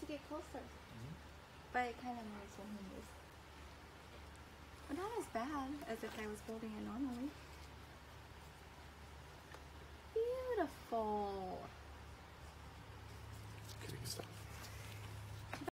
to get closer. But it kind of knows when he moves. But not as bad as if I was holding it normally. Beautiful.